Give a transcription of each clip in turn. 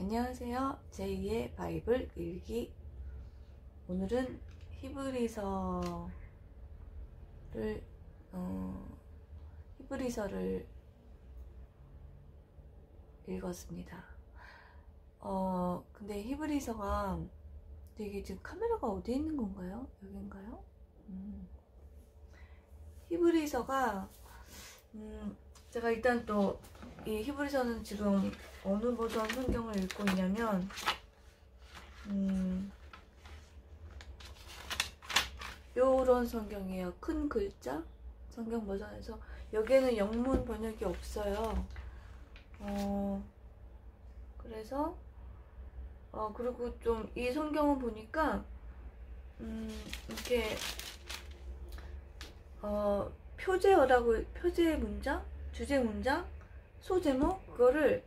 안녕하세요. 제2의 바이블 일기. 오늘은 히브리서를 읽었습니다. 근데 히브리서가 되게 지금 카메라가 어디에 있는 건가요? 여긴가요? 히브리서가 제가 일단 또 이 히브리서는 지금 어느 버전 성경을 읽고 있냐면 요런 성경이에요. 큰 글자 성경 버전에서. 여기에는 영문 번역이 없어요. 그래서 그리고 좀 이 성경을 보니까 이렇게 표제 문장, 주제 문장, 소제목 그거를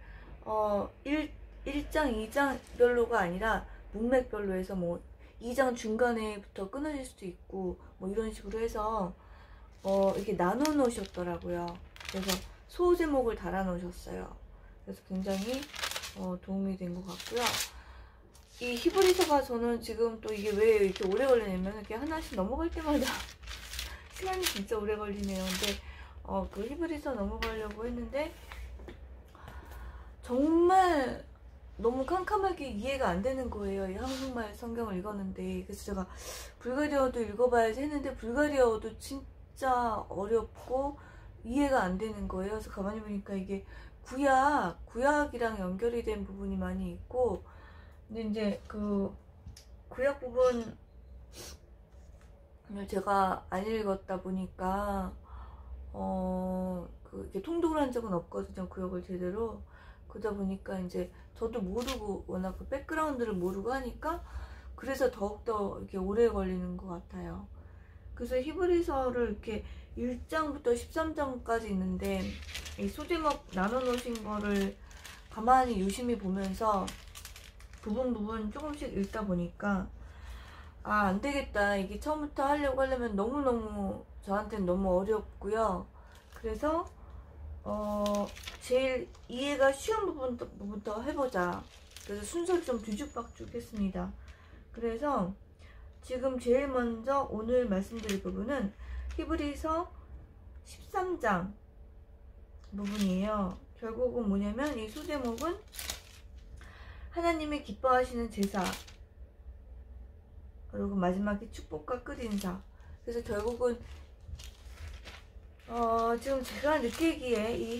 1장, 2장별로가 아니라 문맥별로 해서 뭐 2장 중간에부터 끊어질 수도 있고 뭐 이런 식으로 해서 이렇게 나눠 놓으셨더라고요. 그래서 소제목을 달아 놓으셨어요. 그래서 굉장히 도움이 된 것 같고요. 이 히브리서가 저는 지금 또 이게 왜 이렇게 오래 걸리냐면 이렇게 하나씩 넘어갈 때마다 시간이 진짜 오래 걸리네요. 근데 그 히브리서 넘어가려고 했는데 정말 너무 캄캄하게 이해가 안 되는 거예요. 이 한국말 성경을 읽었는데. 그래서 제가 불가리어도 읽어봐야지 했는데 불가리어도 진짜 어렵고 이해가 안 되는 거예요. 그래서 가만히 보니까 이게 구약이랑 연결이 된 부분이 많이 있고, 근데 이제 그 구약 부분을 제가 안 읽었다 보니까 이렇게 통독을 한 적은 없거든요. 구역을 제대로. 그러다 보니까 이제 저도 모르고 워낙 그 백그라운드를 모르고 하니까 그래서 더욱더 이렇게 오래 걸리는 것 같아요. 그래서 히브리서를 이렇게 1장부터 13장까지 있는데 이 소제목 나눠 놓으신 거를 가만히 유심히 보면서 부분 조금씩 읽다 보니까 안 되겠다. 이게 처음부터 하려면 너무너무 저한테는 너무 어렵고요. 그래서 제일 이해가 쉬운 부분부터 해보자. 그래서 순서를 좀 뒤죽박죽 했습니다. 그래서 지금 제일 먼저 오늘 말씀드릴 부분은 히브리서 13장 부분이에요. 결국은 뭐냐면 이 소제목은 하나님의 기뻐하시는 제사, 그리고 마지막에 축복과 끝인사. 그래서 결국은 지금 제가 느끼기에 이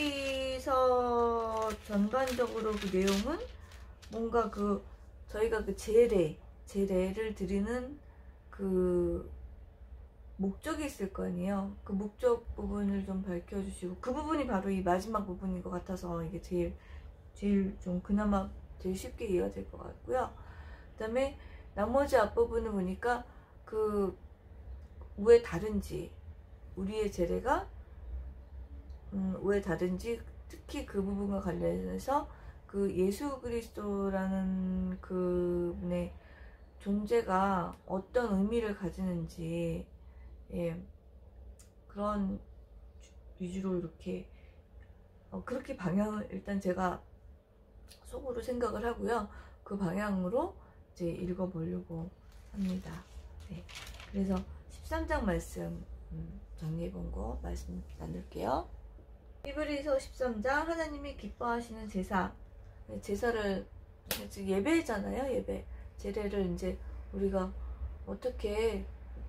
히브리서 전반적으로 그 내용은 뭔가 저희가 그 제례를 드리는 그 목적이 있을 거 아니에요. 그 목적 부분을 좀 밝혀주시고, 그 부분이 바로 이 마지막 부분인 것 같아서 이게 제일 좀 그나마 제일 쉽게 이해가 될 것 같고요. 그 다음에 나머지 앞부분을 보니까 왜 다른지, 우리의 제례가 왜 다른지, 특히 그 부분과 관련해서 그 예수 그리스도라는 그분의 존재가 어떤 의미를 가지는지, 그런 위주로 이렇게 그렇게 방향을 일단 제가 속으로 생각을 하고요. 그 방향으로 이제 읽어보려고 합니다. 네. 그래서 13장 말씀 정리해본 거 말씀 나눌게요. 히브리서 13장 하나님이 기뻐하시는 제사. 제사를 지금 예배잖아요. 예배. 제례를 이제 우리가 어떻게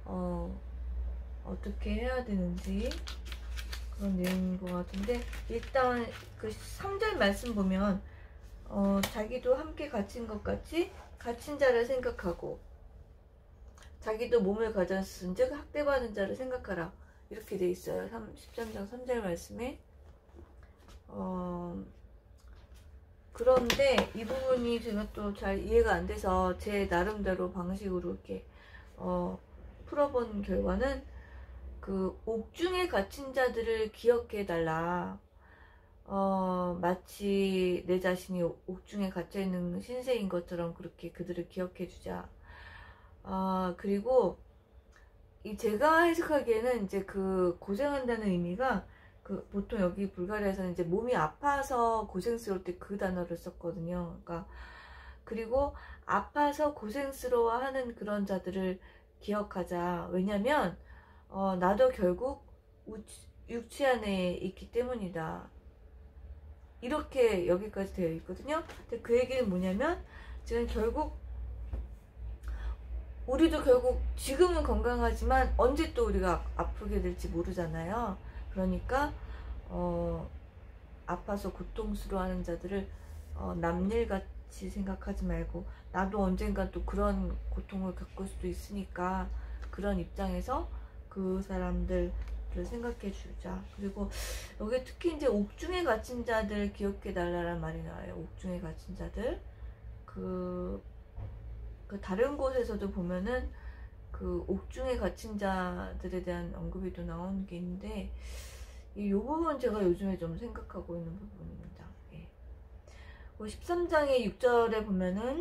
해야 되는지 그런 내용인 것 같은데, 일단 그 3절 말씀 보면 자기도 함께 갇힌 것 같이 갇힌 자를 생각하고 자기도 몸을 가졌은 즉 학대받은 자를 생각하라, 이렇게 돼 있어요. 13장 3절 말씀에. 그런데 이 부분이 제가 또 잘 이해가 안 돼서 제 나름대로 방식으로 이렇게 풀어본 결과는 그 옥중에 갇힌 자들을 기억해 달라. 마치 내 자신이 옥중에 갇혀있는 신세인 것처럼 그렇게 그들을 기억해 주자. 그리고 제가 해석하기에는 이제 그 고생한다는 의미가 보통 여기 불가리아에서는 이제 몸이 아파서 고생스러울 때 그 단어를 썼거든요. 그러니까 그리고 아파서 고생스러워하는 그런 자들을 기억하자. 왜냐면 나도 결국 육체 안에 있기 때문이다. 이렇게 여기까지 되어 있거든요. 근데 그 얘기는 뭐냐면 지금 결국 우리도 결국 지금은 건강하지만 언제 또 우리가 아프게 될지 모르잖아요. 그러니까 아파서 고통스러워하는 자들을 남일같이 생각하지 말고 나도 언젠가 또 그런 고통을 겪을 수도 있으니까 그런 입장에서 그 사람들을 생각해 주자. 그리고 여기 특히 이제 옥중에 갇힌 자들 기억해 달라는 말이 나와요. 옥중에 갇힌 자들 그 다른 곳에서도 보면은 그 옥중에 갇힌 자들에 대한 언급이 또 나오는 게 있는데 이 부분 제가 요즘에 좀 생각하고 있는 부분입니다. 예. 13장의 6절에 보면은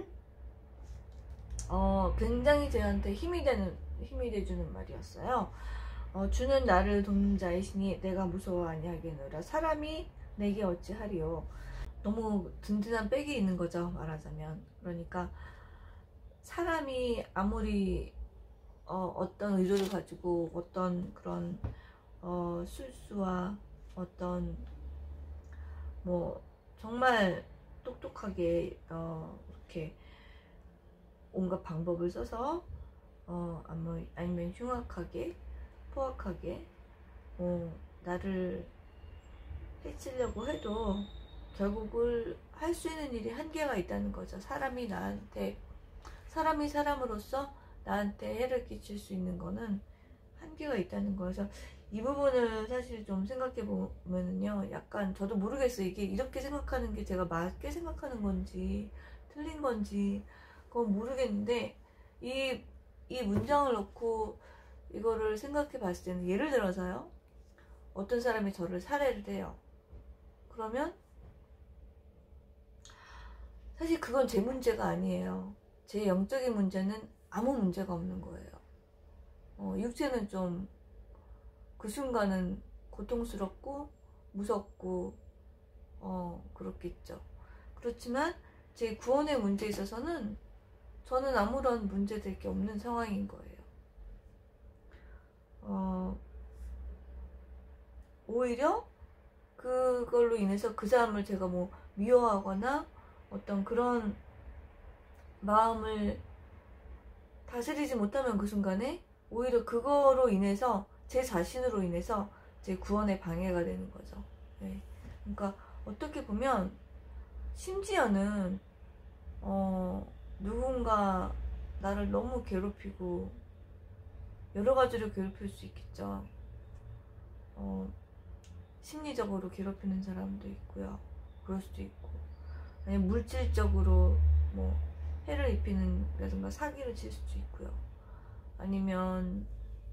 굉장히 저한테 힘이 돼주는 말이었어요. 주는 나를 돕는 자이시니 내가 무서워 아니하겠노라. 사람이 내게 어찌하리요. 너무 든든한 백이 있는 거죠, 말하자면. 그러니까 사람이 아무리 어떤 의도를 가지고 어떤 그런 술수와 어떤 뭐 정말 똑똑하게 이렇게 온갖 방법을 써서 아니면 흉악하게 포악하게 나를 해치려고 해도 결국을 할 수 있는 일이 한계가 있다는 거죠. 사람이 사람으로서 나한테 해를 끼칠 수 있는 거는 한계가 있다는 거여서 이 부분을 사실 좀 생각해 보면은요, 약간 저도 모르겠어요. 이게 이렇게 생각하는 게 제가 맞게 생각하는 건지 틀린 건지 그건 모르겠는데 이 문장을 놓고 이거를 생각해 봤을 때는 예를 들어서요, 어떤 사람이 저를 살해를 해요. 그러면 사실 그건 제 문제가 아니에요. 제 영적인 문제는 아무 문제가 없는 거예요. 육체는 좀 그 순간은 고통스럽고 무섭고 그렇겠죠. 그렇지만 제 구원의 문제에 있어서는 저는 아무런 문제될 게 없는 상황인 거예요. 오히려 그걸로 인해서 그 사람을 제가 뭐 미워하거나 어떤 그런 마음을 다스리지 못하면 그 순간에 오히려 그거로 인해서 제 자신으로 인해서 제 구원에 방해가 되는 거죠. 네. 그러니까 어떻게 보면 심지어는 누군가 나를 너무 괴롭히고 여러 가지로 괴롭힐 수 있겠죠. 심리적으로 괴롭히는 사람도 있고요. 그럴 수도 있고, 아니면 물질적으로 뭐 해를 입히는 라든가 사기를 칠 수도 있고요. 아니면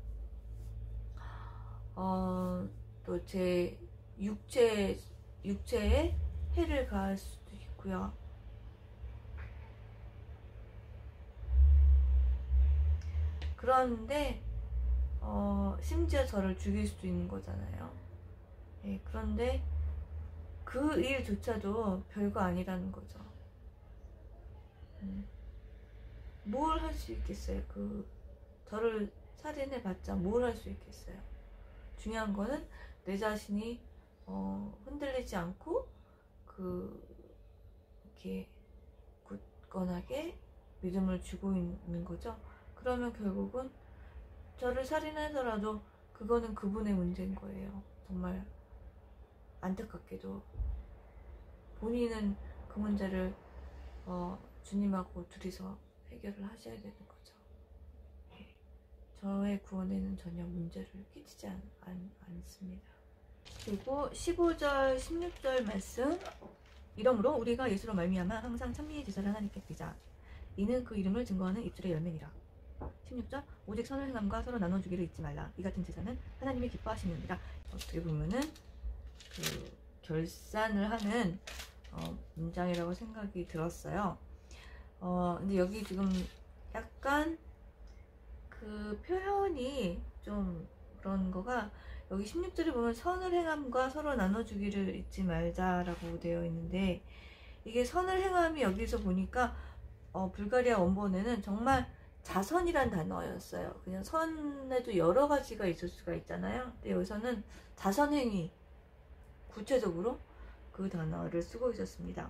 또 제 육체에 해를 가할 수도 있고요. 그런데 심지어 저를 죽일 수도 있는 거잖아요. 예, 그런데 그 일조차도 별거 아니라는 거죠. 뭘 할 수 있겠어요? 저를 살인해봤자 뭘 할 수 있겠어요? 중요한 거는 내 자신이 흔들리지 않고 이렇게 굳건하게 믿음을 주고 있는 거죠. 그러면 결국은 저를 살인하더라도 그거는 그분의 문제인 거예요. 정말 안타깝게도 본인은 그 문제를 주님하고 둘이서 해결을 하셔야 되는 거죠. 저의 구원에는 전혀 문제를 끼치지 않습니다. 그리고 15절 16절 말씀, 이러므로 우리가 예수로 말미암아 항상 찬미의 제사를 하나님께 드리자. 이는 그 이름을 증거하는 입술의 열매니라. 16절, 오직 선을 행함과 서로 나눠주기를 잊지 말라. 이 같은 제사는 하나님이 기뻐하시느니라. 어떻게 보면은 결산을 하는 문장이라고 생각이 들었어요. 근데 여기 지금 약간 그 표현이 좀 그런 거가 여기 16절에 보면 선을 행함과 서로 나눠주기를 잊지 말자라고 되어 있는데, 이게 선을 행함이 여기서 보니까 불가리아 원본에는 정말 자선이란 단어였어요. 그냥 선에도 여러 가지가 있을 수가 있잖아요. 근데 여기서는 자선행위, 구체적으로 그 단어를 쓰고 있었습니다.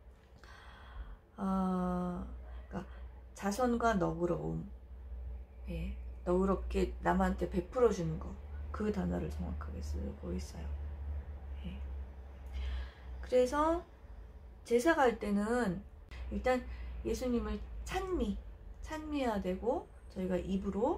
그러니까 자선과 너그러움, 예, 너그럽게 남한테 베풀어 주는 거, 그 단어를 정확하게 쓰고 있어요. 예. 그래서 제사 갈 때는 일단 예수님을 찬미해야 되고, 저희가 입으로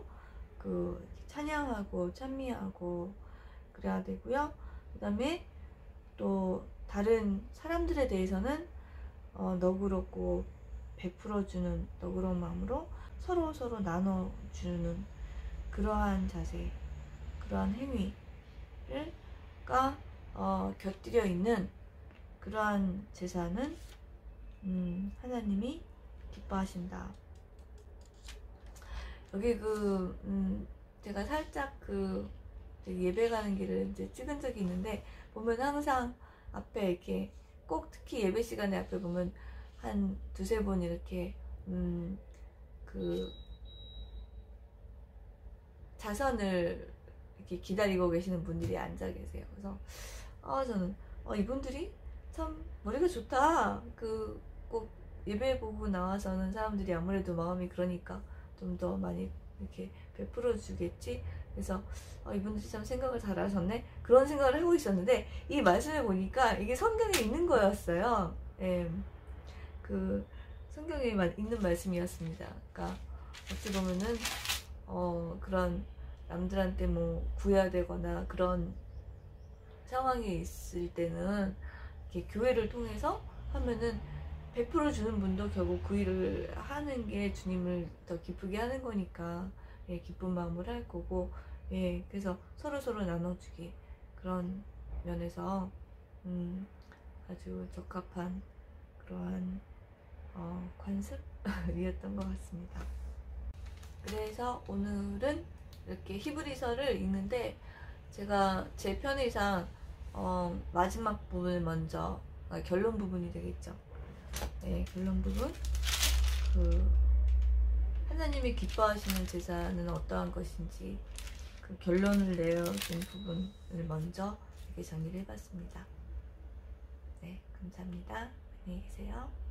찬양하고 찬미하고 그래야 되고요. 그 다음에 또 다른 사람들에 대해서는 너그럽고 베풀어주는 너그러운 마음으로 서로 나눠주는 그러한 자세, 그러한 행위가 곁들여 있는 그러한 제사는 하나님이 기뻐하신다. 여기 제가 살짝 예배 가는 길을 이제 찍은 적이 있는데, 보면 항상 앞에 이렇게 꼭 특히 예배 시간에 앞에 보면 한 두세 번 이렇게 자선을 이렇게 기다리고 계시는 분들이 앉아 계세요. 그래서 저는 이분들이 참 머리가 좋다. 꼭 예배 보고 나와서는 사람들이 아무래도 마음이 그러니까 좀 더 많이 이렇게 베풀어 주겠지. 그래서 이분들이 참 생각을 잘하셨네, 그런 생각을 하고 있었는데, 이 말씀을 보니까 이게 성경에 있는 거였어요. 예, 성경에 있는 말씀이었습니다. 그러니까 어찌 보면은 그런 남들한테 뭐 구해야 되거나 그런 상황이 있을 때는 이렇게 교회를 통해서 하면은 베풀어 주는 분도 결국 그 일을 하는 게 주님을 더 기쁘게 하는 거니까, 예, 기쁜 마음을 할 거고, 예, 그래서 서로 나눠주기, 그런 면에서 아주 적합한 그러한 관습이었던 것 같습니다. 그래서 오늘은 이렇게 히브리서를 읽는데, 제가 제 편의상 마지막 부분을 먼저, 결론 부분이 되겠죠. 네, 결론 부분, 하나님이 기뻐하시는 제사는 어떠한 것인지 그 결론을 내어준 부분을 먼저 이렇게 정리를 해봤습니다. 네, 감사합니다. 안녕히 계세요.